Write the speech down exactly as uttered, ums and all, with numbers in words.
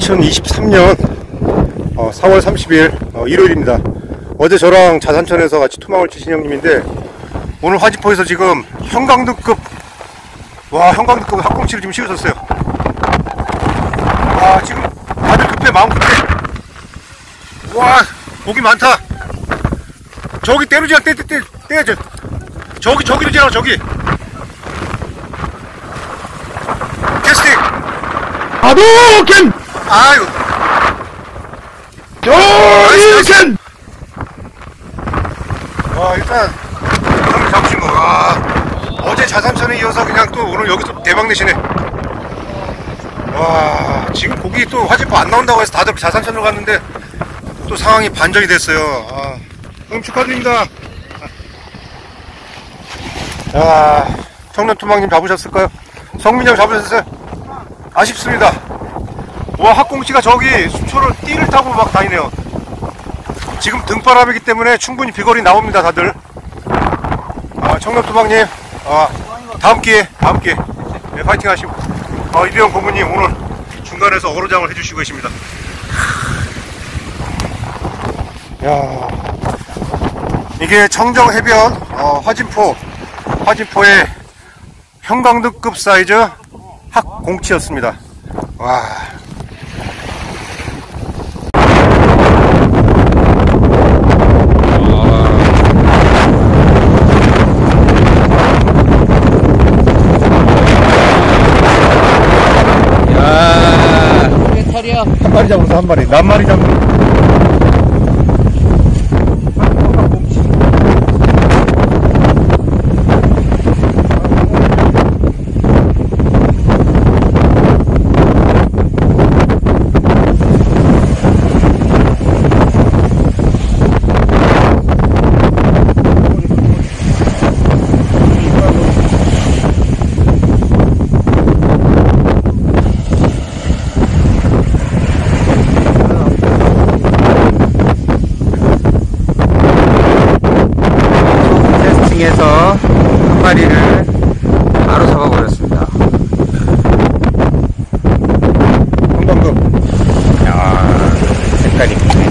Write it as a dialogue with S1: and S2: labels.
S1: 이천이십삼 년 어, 사월 삼십일 어, 일요일입니다. 어제 저랑 자산천에서 같이 투망을 치신 형님인데 오늘 화지포에서 지금 형광등급 와 형광등급 학꽁치를 지금 씌우셨어요. 와 지금 다들 급해, 마음 급해. 와 고기 많다. 저기 때려지라, 떼, 떼, 떼, 떼야죠. 저기 저기로 지나, 저기 캐스팅
S2: 하도켄!
S1: 아유
S2: 조이켄!
S1: 와 일단 형님 잡으신 거, 와 어제 자산천에 이어서 그냥 또 오늘 여기서 대박 내시네. 와 지금 고기 또 화지포 안 나온다고 해서 다들 자산천으로 갔는데 또 상황이 반전이 됐어요. 아, 형님 축하드립니다. 야, 청년투망님 잡으셨을까요? 성민이 형 잡으셨어요? 아쉽습니다. 와 학꽁치가 저기 수초를 띠를 타고 막 다니네요. 지금 등바람이기 때문에 충분히 비거리 나옵니다 다들. 아, 청년투망님 아, 다음 기회 다음 기회 네, 파이팅 하시고. 아, 이대영 고모님 오늘 중간에서 어로장을 해주시고 계십니다. 야, 이게 청정해변 어, 화진포 화진포의 형광등급 사이즈 학공치였습니다. 와. 한 마리 잡으면서 한 마리, 낱 마리 잡는.
S2: 에서 한 마리를 바로 잡아버렸습니다.
S1: 형광등.
S2: 야, 색깔이